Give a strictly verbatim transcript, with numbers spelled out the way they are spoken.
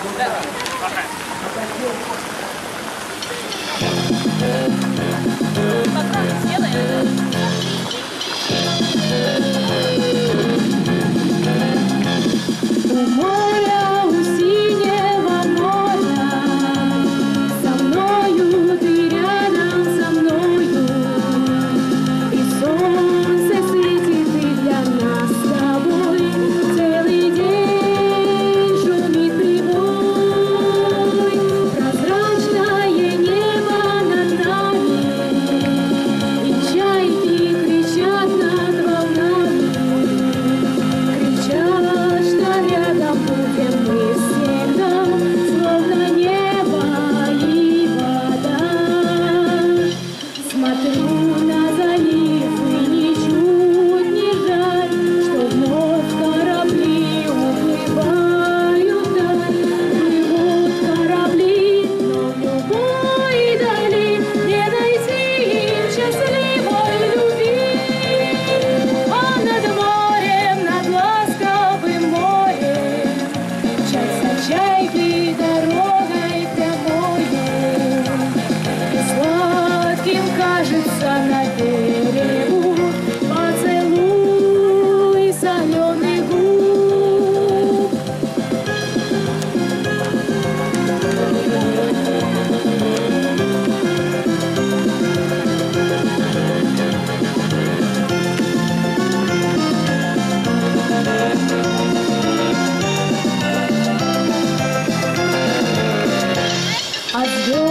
У моря, у синего моря, со мною ты рядом со мною, и солнце светит и для нас с тобой, целый день шумит прибой, прозрачное небо над нами, и чайки кричат над волнами, кричат, что рядом будем мы всегда, словно небо и вода. Смотрю на залив и ничуть не жаль, что вновь корабли уплывают вдаль. Плывут корабли, но в любой дали не найти им счастливой любви. А над морем, над ласковым морем, мчатся чайки дорогой прямою, и сладким кажется на берегу поцелуй соленых губ. А звезды